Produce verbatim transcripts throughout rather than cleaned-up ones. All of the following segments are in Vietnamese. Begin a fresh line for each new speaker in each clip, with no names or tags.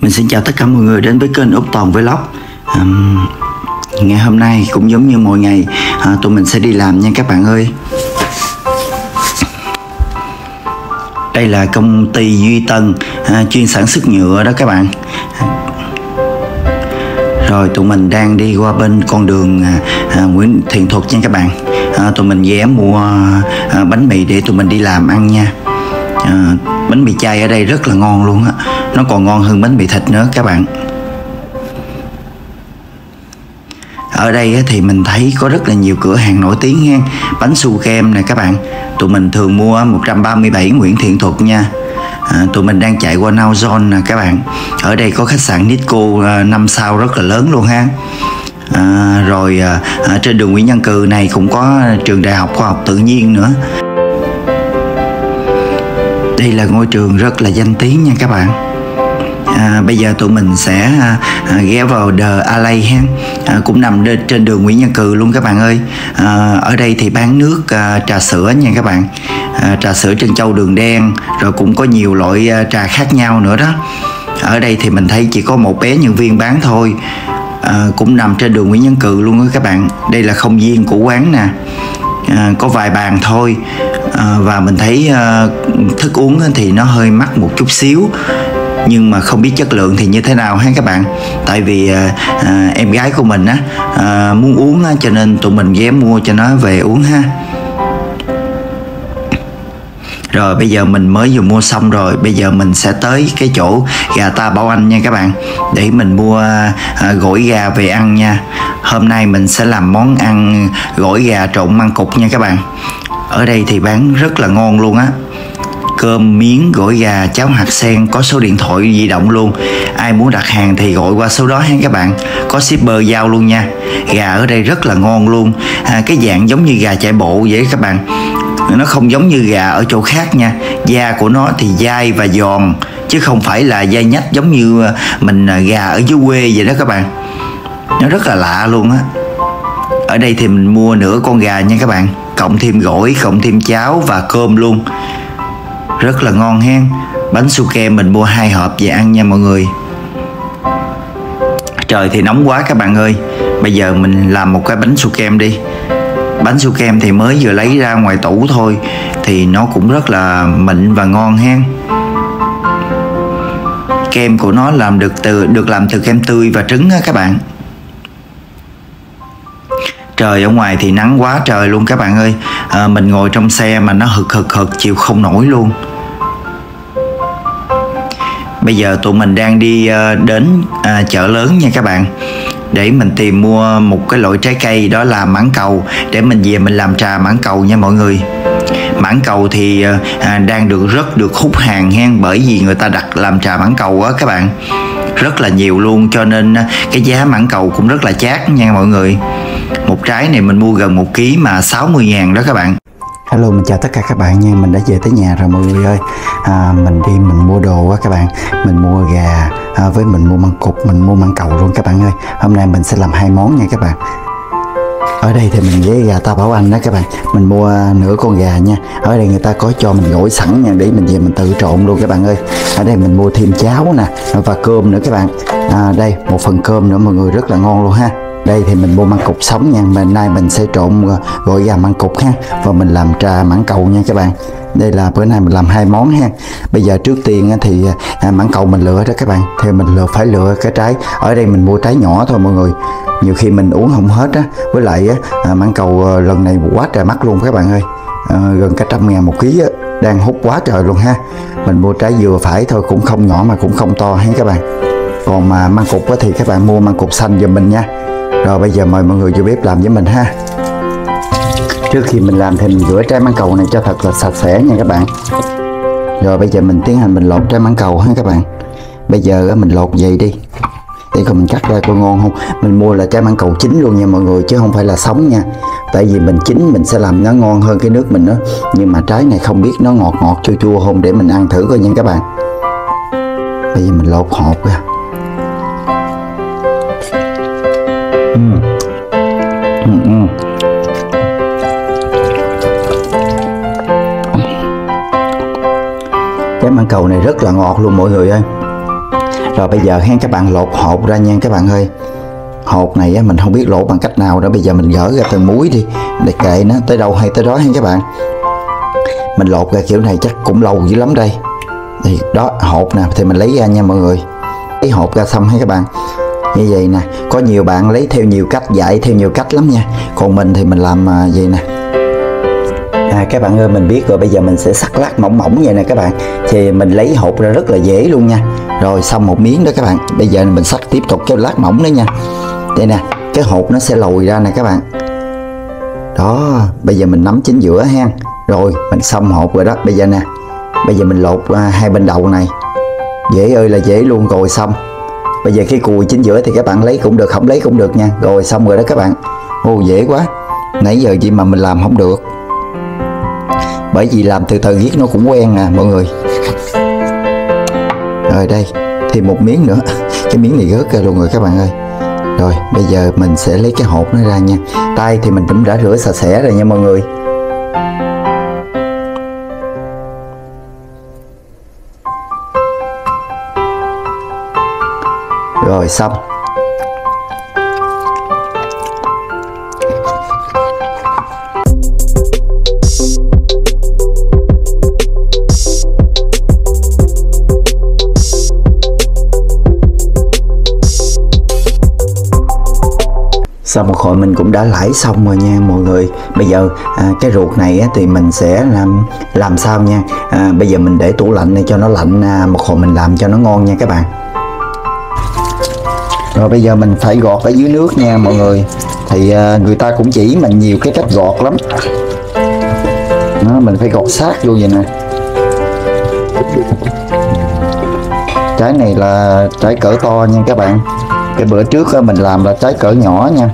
Mình xin chào tất cả mọi người đến với kênh Úc Toàn Vlog. um, Ngày hôm nay cũng giống như mọi ngày, à, tụi mình sẽ đi làm nha các bạn ơi. Đây là công ty Duy Tân, à, chuyên sản xuất nhựa đó các bạn. Rồi tụi mình đang đi qua bên con đường à, à, Nguyễn Thiện Thuật nha các bạn. à, Tụi mình ghé mua à, bánh mì để tụi mình đi làm ăn nha. à, Bánh mì chay ở đây rất là ngon luôn á. Nó còn ngon hơn bánh mì thịt nữa các bạn. Ở đây thì mình thấy có rất là nhiều cửa hàng nổi tiếng nha. Bánh su kem nè các bạn. Tụi mình thường mua một trăm ba mươi bảy Nguyễn Thiện Thuật nha. à, Tụi mình đang chạy qua Now Zone nè các bạn. Ở đây có khách sạn Nisco năm sao rất là lớn luôn ha. à, Rồi à, trên đường Nguyễn Văn Cừ này cũng có trường Đại học Khoa học Tự nhiên nữa. Đây là ngôi trường rất là danh tiếng nha các bạn. À, bây giờ tụi mình sẽ à, ghé vào The Alley ha. à, Cũng nằm trên đường Nguyễn Văn Cừ luôn các bạn ơi. à, Ở đây thì bán nước à, trà sữa nha các bạn. à, Trà sữa trân châu đường đen. Rồi cũng có nhiều loại à, trà khác nhau nữa đó. Ở đây thì mình thấy chỉ có một bé nhân viên bán thôi. à, Cũng nằm trên đường Nguyễn Văn Cừ luôn đó các bạn. Đây là không gian của quán nè. à, Có vài bàn thôi. à, Và mình thấy à, thức uống thì nó hơi mắc một chút xíu, nhưng mà không biết chất lượng thì như thế nào ha các bạn. Tại vì à, à, em gái của mình á à, muốn uống á, cho nên tụi mình ghé mua cho nó về uống ha. Rồi bây giờ mình mới vừa mua xong rồi. Bây giờ mình sẽ tới cái chỗ gà ta Bảo Anh nha các bạn, để mình mua à, gỏi gà về ăn nha. Hôm nay mình sẽ làm món ăn gỏi gà trộn măng cụt nha các bạn. Ở đây thì bán rất là ngon luôn á. Cơm, miếng, gỏi gà, cháo hạt sen, có số điện thoại di động luôn. Ai muốn đặt hàng thì gọi qua số đó ha các bạn. Có shipper giao luôn nha. Gà ở đây rất là ngon luôn. à, Cái dạng giống như gà chạy bộ vậy các bạn. Nó không giống như gà ở chỗ khác nha. Da của nó thì dai và giòn, chứ không phải là dai nhách giống như mình gà ở dưới quê vậy đó các bạn. Nó rất là lạ luôn á. Ở đây thì mình mua nửa con gà nha các bạn, cộng thêm gỏi, cộng thêm cháo và cơm luôn. Rất là ngon hen. Bánh su kem mình mua hai hộp về ăn nha mọi người. Trời thì nóng quá các bạn ơi. Bây giờ mình làm một cái bánh su kem đi. Bánh su kem thì mới vừa lấy ra ngoài tủ thôi, thì nó cũng rất là mịn và ngon hen. Kem của nó làm được từ được làm từ kem tươi và trứng á các bạn. Trời ở ngoài thì nắng quá trời luôn các bạn ơi. à, Mình ngồi trong xe mà nó hực hực hực chịu không nổi luôn. Bây giờ tụi mình đang đi uh, đến uh, chợ lớn nha các bạn, để mình tìm mua một cái loại trái cây, đó là mãng cầu, để mình về mình làm trà mãng cầu nha mọi người. Mãng cầu thì uh, đang được rất được hút hàng hen, bởi vì người ta đặt làm trà mãng cầu á các bạn, rất là nhiều luôn, cho nên cái giá mãng cầu cũng rất là chát nha mọi người. Một trái này mình mua gần một ký mà sáu mươi ngàn đó các bạn. Hello, mình chào tất cả các bạn nha. Mình đã về tới nhà rồi mọi người ơi. à, Mình đi mình mua đồ á các bạn. Mình mua gà à, với mình mua măng cụt, mình mua măng cầu luôn các bạn ơi. Hôm nay mình sẽ làm hai món nha các bạn. Ở đây thì mình với gà ta Bảo Anh đó các bạn. Mình mua nửa con gà nha. Ở đây người ta có cho mình gỏi sẵn nha, để mình về mình tự trộn luôn các bạn ơi. Ở đây mình mua thêm cháo nè và cơm nữa các bạn. à, Đây một phần cơm nữa mọi người, rất là ngon luôn ha. Đây thì mình mua măng cụt sống nha. Hôm nay mình sẽ trộn gỏi gà măng cụt ha, và mình làm trà mãng cầu nha các bạn. Đây là bữa nay mình làm hai món ha. Bây giờ trước tiên thì mãng cầu mình lựa đó các bạn, thì mình lựa phải lựa cái trái. Ở đây mình mua trái nhỏ thôi mọi người, nhiều khi mình uống không hết á. Với lại á, mãng cầu lần này quá trời mắc luôn các bạn ơi. à, Gần cả trăm ngàn một ký á, đang hút quá trời luôn ha. Mình mua trái vừa phải thôi, cũng không nhỏ mà cũng không to ha các bạn. Còn mà măng cụt á, thì các bạn mua măng cụt xanh giùm mình nha. Rồi bây giờ mời mọi người vô bếp làm với mình ha. Trước khi mình làm thì mình rửa trái mãng cầu này cho thật là sạch sẽ nha các bạn. Rồi bây giờ mình tiến hành mình lột trái mãng cầu ha các bạn. Bây giờ mình lột vậy đi, để còn mình cắt ra coi ngon không. Mình mua là trái mãng cầu chín luôn nha mọi người, chứ không phải là sống nha. Tại vì mình chín mình sẽ làm nó ngon hơn cái nước mình đó. Nhưng mà trái này không biết nó ngọt ngọt chua chua không, để mình ăn thử coi nha các bạn. Bây giờ mình lột hột ra. uhm. Uhm, uhm. Trái mãng cầu này rất là ngọt luôn mọi người ơi. Rồi bây giờ ha các bạn lột hột ra nha các bạn ơi. Hột này á, mình không biết lột bằng cách nào đó. Bây giờ mình gỡ ra từng muối đi, để kệ nó tới đâu hay tới đó ha các bạn. Mình lột ra kiểu này chắc cũng lâu dữ lắm đây. Thì đó, hột nè thì mình lấy ra nha mọi người. Lấy hột ra xong ha các bạn. Như vậy nè, có nhiều bạn lấy theo nhiều cách, dạy theo nhiều cách lắm nha. Còn mình thì mình làm à, vậy nè. À, các bạn ơi, mình biết rồi, bây giờ mình sẽ cắt lát mỏng mỏng vậy nè các bạn. Thì mình lấy hột ra rất là dễ luôn nha. Rồi xong một miếng đó các bạn. Bây giờ mình cắt tiếp tục cái lát mỏng nữa nha. Đây nè, cái hột nó sẽ lồi ra nè các bạn. Đó, bây giờ mình nắm chính giữa ha. Rồi mình xong hột rồi đó. Bây giờ nè, bây giờ mình lột à, hai bên đầu này. Dễ ơi là dễ luôn. Rồi xong. Bây giờ cái cùi chính giữa thì các bạn lấy cũng được, không lấy cũng được nha. Rồi xong rồi đó các bạn. Ô dễ quá. Nãy giờ gì mà mình làm không được. Bởi vì làm từ từ viết nó cũng quen à mọi người. Rồi đây, thêm một miếng nữa. Cái miếng này rớt ra luôn rồi các bạn ơi. Rồi bây giờ mình sẽ lấy cái hột nó ra nha. Tay thì mình cũng đã rửa sạch sẽ rồi nha mọi người. Rồi xong. Sau một hồi mình cũng đã lãi xong rồi nha mọi người. Bây giờ à, cái ruột này á, thì mình sẽ làm làm sao nha. à, Bây giờ mình để tủ lạnh này cho nó lạnh, à, một hồi mình làm cho nó ngon nha các bạn. Rồi bây giờ mình phải gọt ở dưới nước nha mọi người. Thì à, người ta cũng chỉ mình nhiều cái cách gọt lắm. Đó, mình phải gọt sát vô vậy nè. Trái này là trái cỡ to nha các bạn. Cái bữa trước mình làm là trái cỡ nhỏ nha.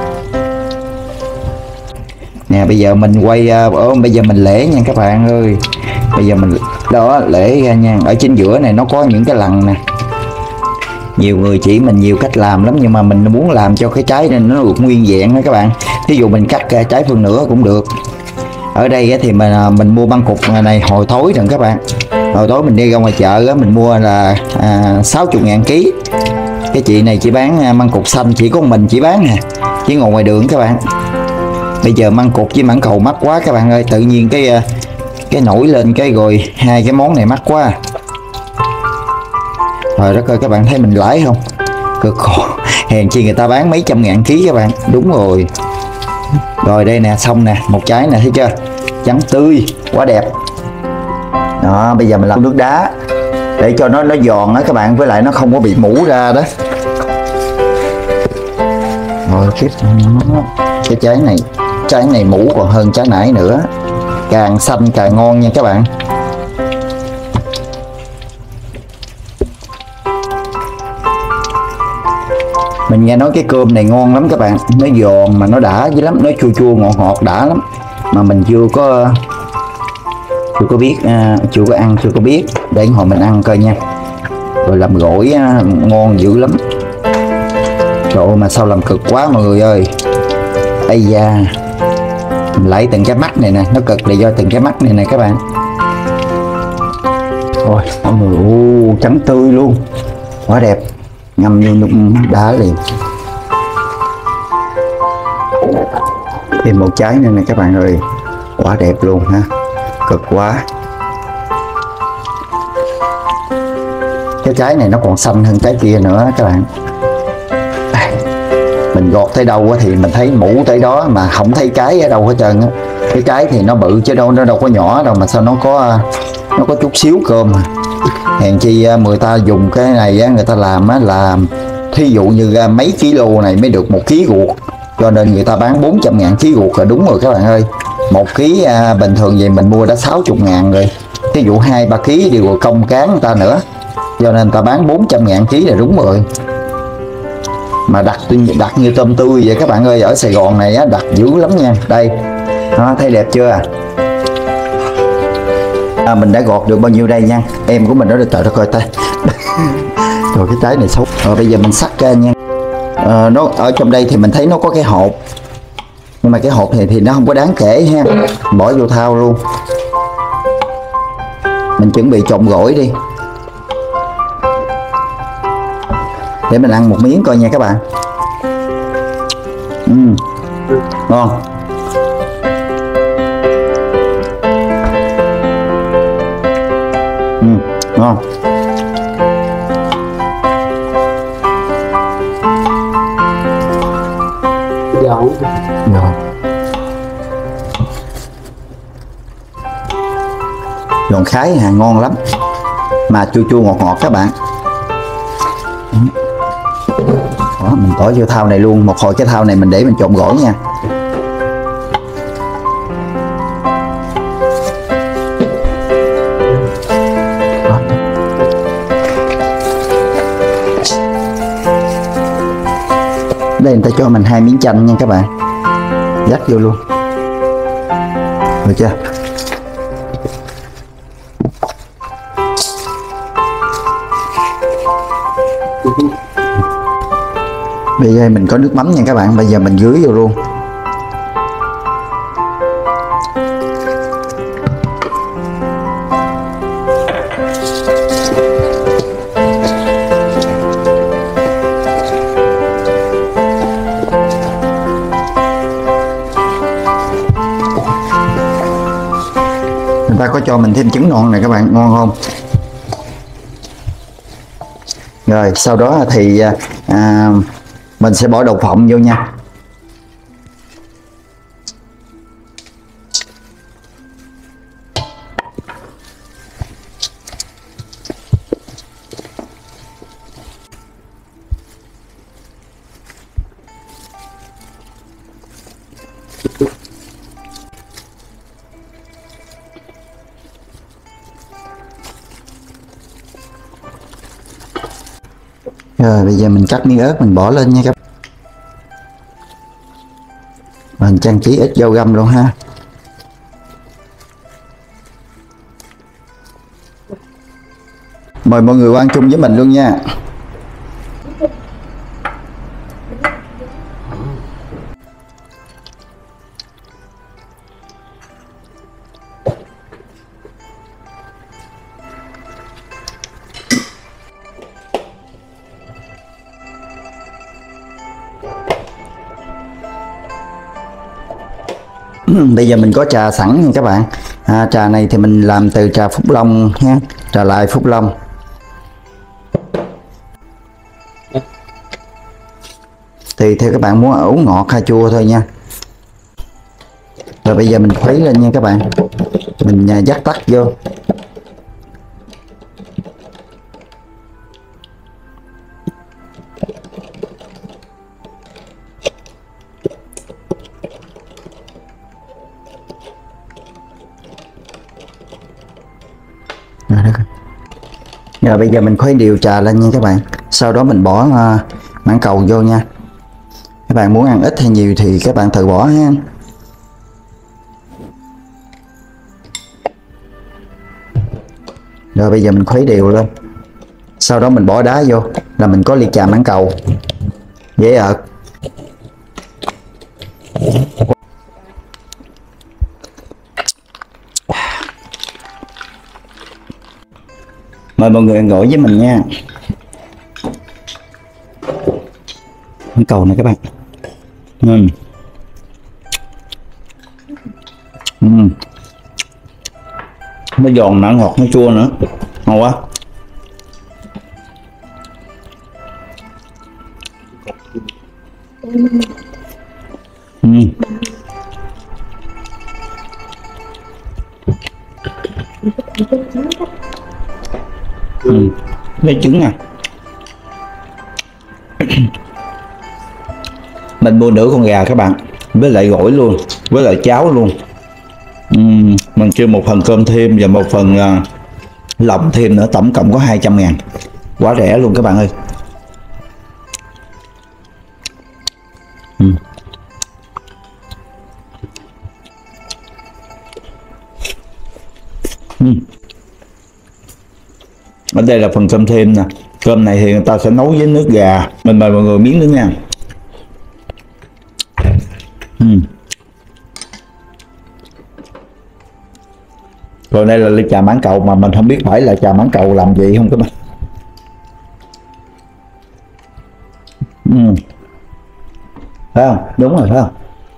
Nè bây giờ mình quay ở bây giờ mình lễ nha các bạn ơi. Bây giờ mình đó lễ ra nha. Ở chính giữa này nó có những cái lằn nè. Nhiều người chỉ mình nhiều cách làm lắm, nhưng mà mình muốn làm cho cái trái này nó được nguyên vẹn đó các bạn. Ví dụ mình cắt trái phân nửa cũng được. Ở đây thì mình mình mua băng cục này hồi thối rồi các bạn. Hồi tối mình đi ra ngoài chợ mình mua là à, sáu mươi ngàn ký. Cái chị này chỉ bán măng cục xanh, chỉ có mình chỉ bán nè, chứ ngồi ngoài đường các bạn. Bây giờ măng cục với mãng cầu mắc quá các bạn ơi. Tự nhiên cái cái nổi lên cái rồi hai cái món này mắc quá. Rồi đất ơi, các bạn thấy mình lãi không? Cực khổ. Hèn chi người ta bán mấy trăm ngàn ký các bạn. Đúng rồi. Rồi đây nè, xong nè, một trái nè, thấy chưa? Trắng tươi, quá đẹp. Đó, bây giờ mình làm nước đá để cho nó nó giòn á các bạn, với lại nó không có bị mũ ra đó. Rồi tiếp cái trái này, trái này mũ còn hơn trái nãy nữa. Càng xanh càng ngon nha các bạn. Mình nghe nói cái cơm này ngon lắm các bạn. Nó giòn mà nó đã dữ lắm. Nó chua chua ngọt ngọt đã lắm. Mà mình chưa có Chưa có biết uh, Chưa có ăn, chưa có biết. Để hồi mình ăn coi nha. Rồi làm gỏi uh, ngon dữ lắm. Trời ơi mà sao làm cực quá mọi người ơi. Ây da. Mình lấy từng cái mắt này nè. Nó cực là do từng cái mắt này nè các bạn. Ôi mọi người, ô, trắng tươi luôn. Quá đẹp. Ngâm vô nước đá liền. Thêm một trái nữa nè các bạn ơi. Quá đẹp luôn ha. Cực quá. Cái trái này nó còn xanh hơn trái kia nữa các bạn. Mình gọt tới đâu thì mình thấy mũ tới đó, mà không thấy cái ở đâu hết trơn á. Cái trái thì nó bự chứ đâu, nó đâu có nhỏ đâu, mà sao nó có nó có chút xíu cơm à. Hèn chi người ta dùng cái này á, người ta làm á là thí dụ như mấy kilo này mới được một ký ruột, cho nên người ta bán bốn trăm ngàn ký ruột là đúng rồi các bạn ơi. Một ký à, bình thường vậy mình mua đã sáu mươi ngàn rồi. Ví dụ hai ba ký thì rồi công cán người ta nữa, cho nên người ta bán bốn trăm ngàn ký là đúng rồi. Mà đặt đặt như tôm tươi vậy các bạn ơi. Ở Sài Gòn này á, đặt dữ lắm nha. Đây đó, thấy đẹp chưa à, mình đã gọt được bao nhiêu đây nha. Em của mình nó được, trời đất ơi ta. Rồi cái trái này xấu. Rồi bây giờ mình xắt ra nha. à, Nó ở trong đây thì mình thấy nó có cái hột, nhưng mà cái hột này thì nó không có đáng kể ha. Bỏ vô thau luôn. Mình chuẩn bị trộn gỏi đi. Để mình ăn một miếng coi nha các bạn. uhm, Ngon. uhm, Ngon.
Giòn.
Giòn. Giòn khái hà, ngon lắm. Mà chua chua ngọt ngọt các bạn. Đó, mình bỏ vô thau này luôn. Một hồi cái thau này mình để mình trộn gỏi nha. Đó. Đây người ta cho mình hai miếng chanh nha các bạn. Dắt vô luôn. Được chưa? Bây giờ mình có nước mắm nha các bạn. Bây giờ mình rưới vô luôn. Người ta có cho mình thêm trứng non này các bạn, ngon không? Rồi sau đó thì à, mình sẽ bỏ đậu phộng vô nha. Rồi bây giờ mình cắt miếng ớt mình bỏ lên nha các bạn. Mình trang trí ít dao găm luôn ha. Mời mọi người ăn chung với mình luôn nha. Bây giờ mình có trà sẵn nha các bạn. à, Trà này thì mình làm từ trà Phúc Long ha. Trà lại Phúc Long. Thì theo các bạn muốn uống ngọt hay chua thôi nha. Rồi bây giờ mình khuấy lên nha các bạn. Mình dắt tắt vô. Rồi, rồi bây giờ mình khuấy đều trà lên nha các bạn. Sau đó mình bỏ uh, mãng cầu vô nha. Các bạn muốn ăn ít hay nhiều thì các bạn tự bỏ ha. Rồi bây giờ mình khuấy đều lên. Sau đó mình bỏ đá vô là mình có ly trà mãng cầu. Dễ ợt. Mời mọi người ăn gỏi với mình nha. Mãng cầu này các bạn. uhm. Uhm. Nó giòn, nó ngọt, nó chua nữa, ngon quá. uhm. uhm. Lấy trứng nè. Mình mua nửa con gà các bạn, với lại gỏi luôn, với lại cháo luôn. uhm. Mình kêu một phần cơm thêm và một phần uh, lòng thêm nữa, tổng cộng có hai trăm ngàn. Quá rẻ luôn các bạn ơi. uhm. Uhm. Ở đây là phần cơm thêm nè. Cơm này thì người ta sẽ nấu với nước gà. Mình mời mọi người miếng nữa nha. uhm. Rồi đây là ly trà mãng cầu mà mình không biết phải là trà mãng cầu làm gì không các bạn. Ừ. Phải không? Đúng rồi phải không?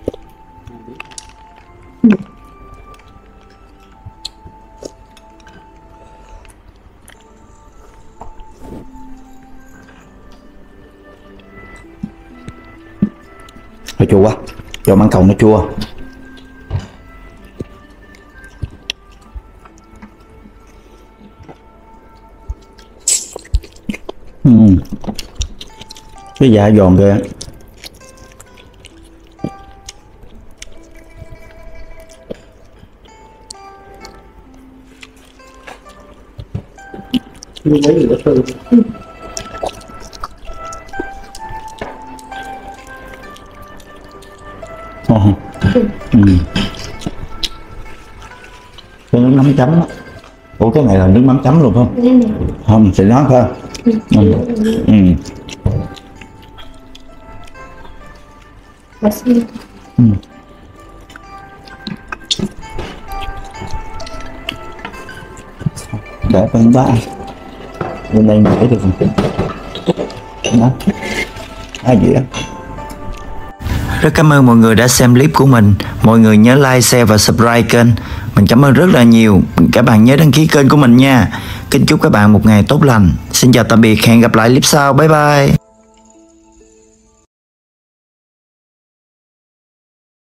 Nó chua quá, cho mãng cầu nó chua. Ừ. Cái da giòn kìa.
Lấy gì đó thơm.
Oh. Ừ. Cái nước mắm chấm á. Ủa cái này là nước mắm chấm luôn không? Không, sẽ nói thôi. Ừ. Ừ. Ừ. Để bên ba bên đây để được không? Đó. Hai dĩa. Rất cảm ơn mọi người đã xem clip của mình. Mọi người nhớ like, share và subscribe kênh. Mình cảm ơn rất là nhiều. Các bạn nhớ đăng ký kênh của mình nha. Kính chúc các bạn một ngày tốt lành. Xin chào tạm biệt, hẹn gặp lại clip sau. Bye bye.